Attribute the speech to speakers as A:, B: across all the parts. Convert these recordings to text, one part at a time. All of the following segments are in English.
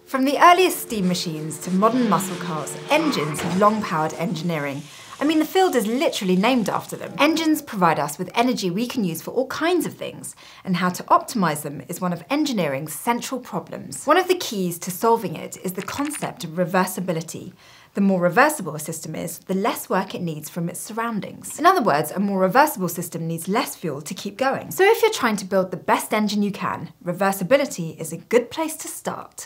A: From the earliest steam machines to modern muscle cars, engines have long powered engineering. I mean, the field is literally named after them. Engines provide us with energy we can use for all kinds of things, and how to optimize them is one of engineering's central problems. One of the keys to solving it is the concept of reversibility. The more reversible a system is, the less work it needs from its surroundings. In other words, a more reversible system needs less fuel to keep going. So if you're trying to build the best engine you can, reversibility is a good place to start.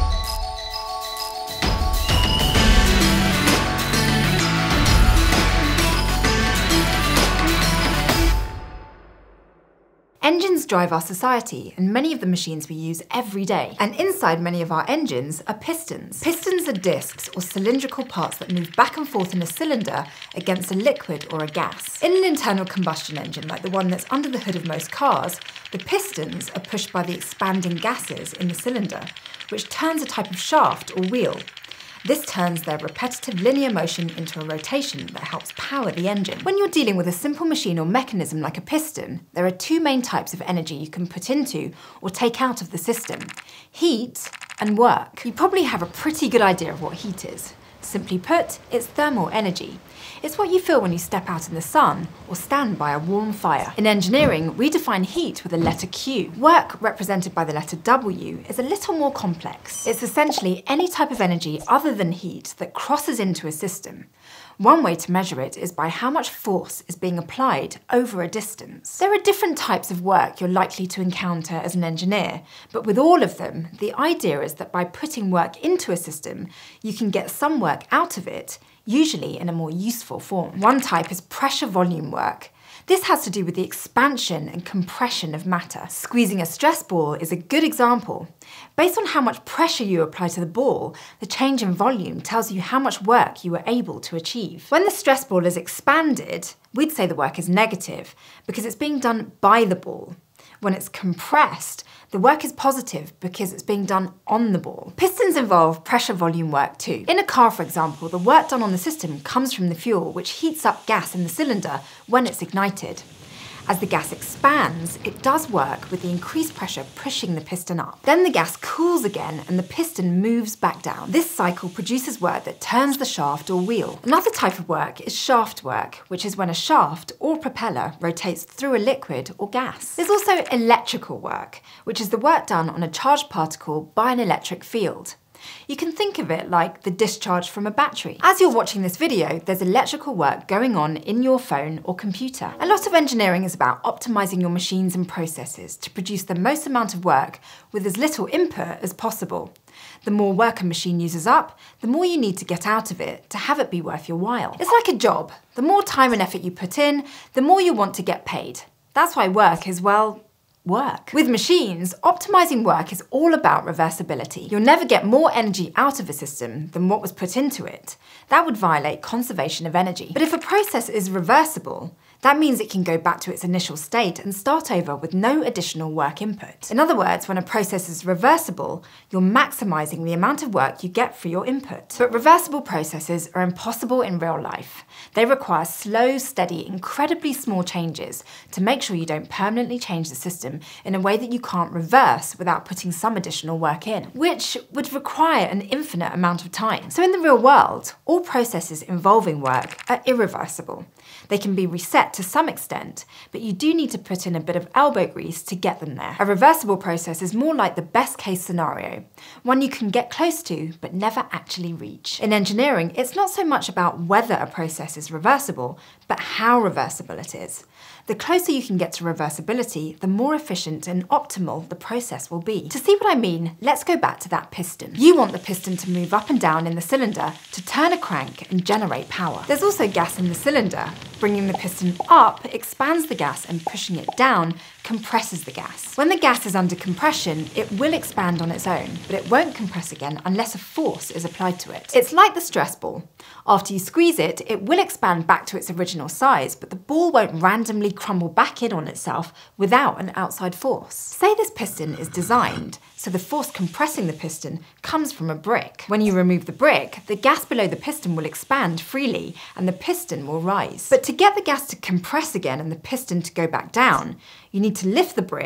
A: Engines drive our society, and many of the machines we use every day. And inside many of our engines are pistons. Pistons are discs or cylindrical parts that move back and forth in a cylinder against a liquid or a gas. In an internal combustion engine, like the one that's under the hood of most cars, the pistons are pushed by the expanding gases in the cylinder, which turns a type of shaft or wheel. This turns their repetitive linear motion into a rotation that helps power the engine. When you're dealing with a simple machine or mechanism like a piston, there are two main types of energy you can put into or take out of the system: heat and work. You probably have a pretty good idea of what heat is. Simply put, it's thermal energy. It's what you feel when you step out in the sun or stand by a warm fire. In engineering, we define heat with the letter Q. Work, represented by the letter W, is a little more complex. It's essentially any type of energy other than heat that crosses into a system. One way to measure it is by how much force is being applied over a distance. There are different types of work you're likely to encounter as an engineer, but with all of them, the idea is that by putting work into a system, you can get some work out of it, usually in a more useful form. One type is pressure volume work. This has to do with the expansion and compression of matter. Squeezing a stress ball is a good example. Based on how much pressure you apply to the ball, the change in volume tells you how much work you were able to achieve. When the stress ball is expanded, we'd say the work is negative because it's being done by the ball. When it's compressed, the work is positive because it's being done on the ball. Pistons involve pressure volume work too. In a car, for example, the work done on the system comes from the fuel, which heats up gas in the cylinder when it's ignited. As the gas expands, it does work with the increased pressure pushing the piston up. Then the gas cools again and the piston moves back down. This cycle produces work that turns the shaft or wheel. Another type of work is shaft work, which is when a shaft or propeller rotates through a liquid or gas. There's also electrical work, which is the work done on a charged particle by an electric field. You can think of it like the discharge from a battery. As you're watching this video, there's electrical work going on in your phone or computer. A lot of engineering is about optimizing your machines and processes to produce the most amount of work with as little input as possible. The more work a machine uses up, the more you need to get out of it to have it be worth your while. It's like a job. The more time and effort you put in, the more you want to get paid. That's why work is, well, work. With machines, optimizing work is all about reversibility. You'll never get more energy out of a system than what was put into it. That would violate conservation of energy. But if a process is reversible, that means it can go back to its initial state and start over with no additional work input. In other words, when a process is reversible, you're maximizing the amount of work you get for your input. But reversible processes are impossible in real life. They require slow, steady, incredibly small changes to make sure you don't permanently change the system in a way that you can't reverse without putting some additional work in, which would require an infinite amount of time. So in the real world, all processes involving work are irreversible. They can be reset to some extent, but you do need to put in a bit of elbow grease to get them there. A reversible process is more like the best case scenario, one you can get close to but never actually reach. In engineering, it's not so much about whether a process is reversible, but how reversible it is. The closer you can get to reversibility, the more efficient and optimal the process will be. To see what I mean, let's go back to that piston. You want the piston to move up and down in the cylinder to turn a crank and generate power. There's also gas in the cylinder. Bringing the piston up expands the gas and pushing it down compresses the gas. When the gas is under compression, it will expand on its own, but it won't compress again unless a force is applied to it. It's like the stress ball. After you squeeze it, it will expand back to its original size, but the ball won't randomly crumble back in on itself without an outside force. Say this piston is designed so the force compressing the piston comes from a brick. When you remove the brick, the gas below the piston will expand freely and the piston will rise. But to get the gas to compress again and the piston to go back down, you need to lift the brick,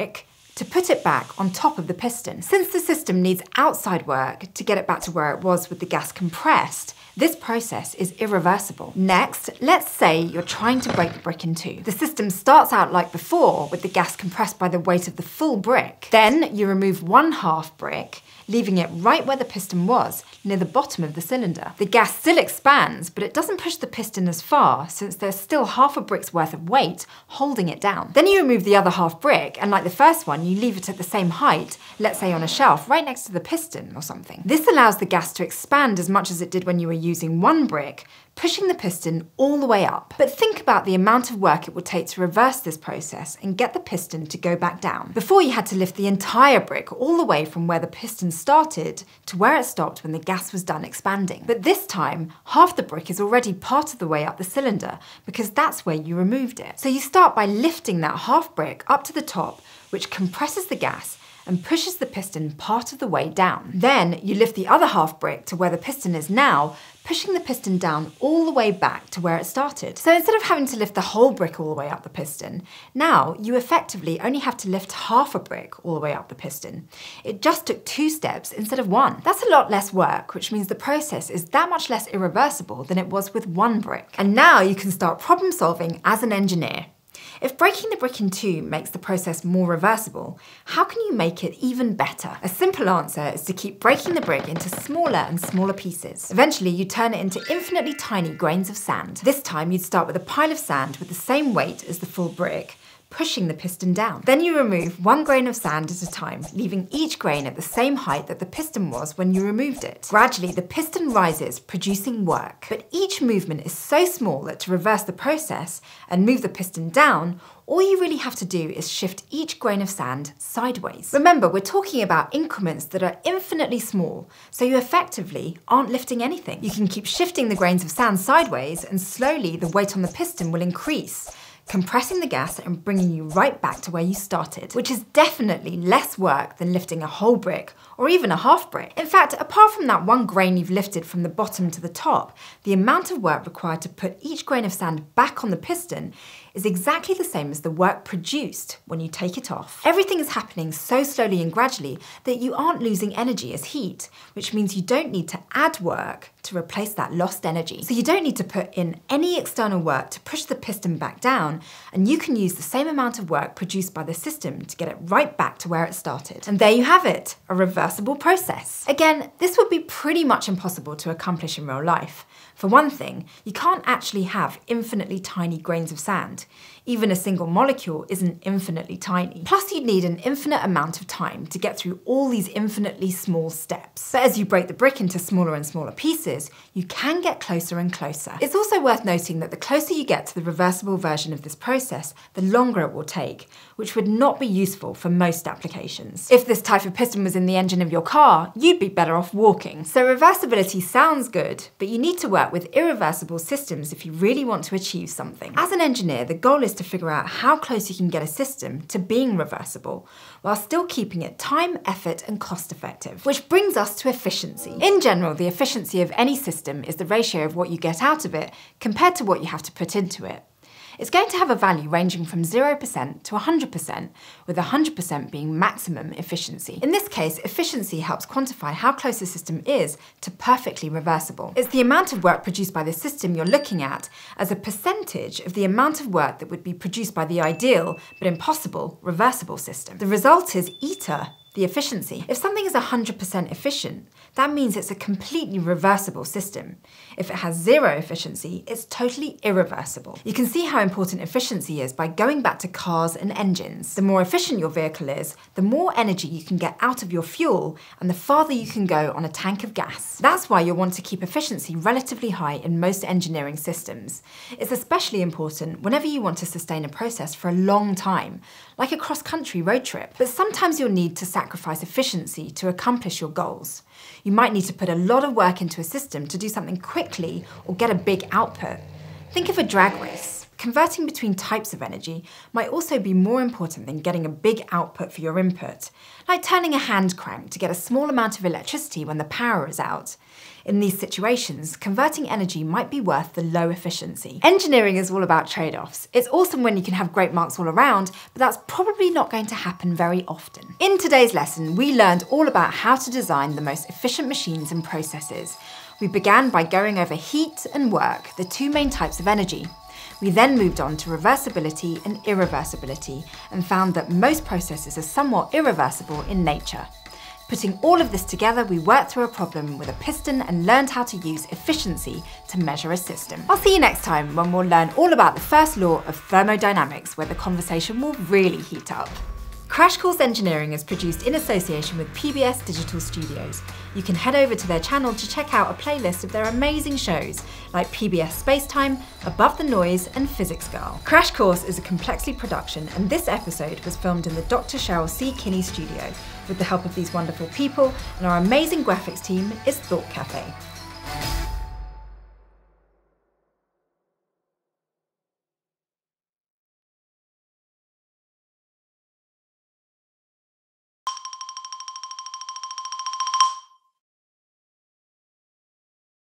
A: to put it back on top of the piston. Since the system needs outside work to get it back to where it was with the gas compressed, this process is irreversible. Next, let's say you're trying to break the brick in two. The system starts out like before, with the gas compressed by the weight of the full brick. Then you remove one half brick, leaving it right where the piston was, near the bottom of the cylinder. The gas still expands, but it doesn't push the piston as far, since there's still half a brick's worth of weight holding it down. Then you remove the other half brick, and like the first one, you leave it at the same height, let's say on a shelf, right next to the piston or something. This allows the gas to expand as much as it did when you were using one brick, pushing the piston all the way up. But think about the amount of work it would take to reverse this process and get the piston to go back down. Before, you had to lift the entire brick all the way from where the piston started to where it stopped when the gas was done expanding. But this time, half the brick is already part of the way up the cylinder because that's where you removed it. So you start by lifting that half brick up to the top, which compresses the gas and pushes the piston part of the way down. Then you lift the other half brick to where the piston is now, pushing the piston down all the way back to where it started. So instead of having to lift the whole brick all the way up the piston, now you effectively only have to lift half a brick all the way up the piston. It just took 2 steps instead of 1. That's a lot less work, which means the process is that much less irreversible than it was with 1 brick. And now you can start problem solving as an engineer. If breaking the brick in two makes the process more reversible, how can you make it even better? A simple answer is to keep breaking the brick into smaller and smaller pieces. Eventually, you turn it into infinitely tiny grains of sand. This time, you'd start with a pile of sand with the same weight as the full brick, pushing the piston down. Then you remove 1 grain of sand at a time, leaving each grain at the same height that the piston was when you removed it. Gradually, the piston rises, producing work. But each movement is so small that to reverse the process and move the piston down, all you really have to do is shift each grain of sand sideways. Remember, we're talking about increments that are infinitely small, so you effectively aren't lifting anything. You can keep shifting the grains of sand sideways, and slowly the weight on the piston will increase, compressing the gas and bringing you right back to where you started, which is definitely less work than lifting a whole brick or even a half brick. In fact, apart from that 1 grain you've lifted from the bottom to the top, the amount of work required to put each grain of sand back on the piston is exactly the same as the work produced when you take it off. Everything is happening so slowly and gradually that you aren't losing energy as heat, which means you don't need to add work to replace that lost energy. So you don't need to put in any external work to push the piston back down, and you can use the same amount of work produced by the system to get it right back to where it started. And there you have it, a reversible process. Again, this would be pretty much impossible to accomplish in real life. For one thing, you can't actually have infinitely tiny grains of sand. Even a single molecule isn't infinitely tiny. Plus, you'd need an infinite amount of time to get through all these infinitely small steps. But as you break the brick into smaller and smaller pieces, you can get closer and closer. It's also worth noting that the closer you get to the reversible version of this process, the longer it will take, which would not be useful for most applications. If this type of piston was in the engine of your car, you'd be better off walking. So reversibility sounds good, but you need to work with irreversible systems if you really want to achieve something. As an engineer, the goal is to figure out how close you can get a system to being reversible, while still keeping it time, effort, and cost effective. Which brings us to efficiency. In general, the efficiency of any system is the ratio of what you get out of it compared to what you have to put into it. It's going to have a value ranging from 0% to 100%, with 100% being maximum efficiency. In this case, efficiency helps quantify how close a system is to perfectly reversible. It's the amount of work produced by the system you're looking at as a percentage of the amount of work that would be produced by the ideal, but impossible, reversible system. The result is eta, the efficiency. If something is 100% efficient, that means it's a completely reversible system. If it has 0 efficiency, it's totally irreversible. You can see how important efficiency is by going back to cars and engines. The more efficient your vehicle is, the more energy you can get out of your fuel and the farther you can go on a tank of gas. That's why you'll want to keep efficiency relatively high in most engineering systems. It's especially important whenever you want to sustain a process for a long time, like a cross-country road trip. But sometimes you'll need to sacrifice efficiency to accomplish your goals. You might need to put a lot of work into a system to do something quickly or get a big output. Think of a drag race. converting between types of energy might also be more important than getting a big output for your input, like turning a hand crank to get a small amount of electricity when the power is out. In these situations, converting energy might be worth the low efficiency. Engineering is all about trade-offs. It's awesome when you can have great marks all around, but that's probably not going to happen very often. In today's lesson, we learned all about how to design the most efficient machines and processes. We began by going over heat and work, the two main types of energy. We then moved on to reversibility and irreversibility and found that most processes are somewhat irreversible in nature. Putting all of this together, we worked through a problem with a piston and learned how to use efficiency to measure a system. I'll see you next time when we'll learn all about the first law of thermodynamics, where the conversation will really heat up. Crash Course Engineering is produced in association with PBS Digital Studios. You can head over to their channel to check out a playlist of their amazing shows like PBS Spacetime, Above the Noise and Physics Girl. Crash Course is a Complexly production, and this episode was filmed in the Dr. Cheryl C. Kinney studio with the help of these wonderful people, and our amazing graphics team is Thought Cafe.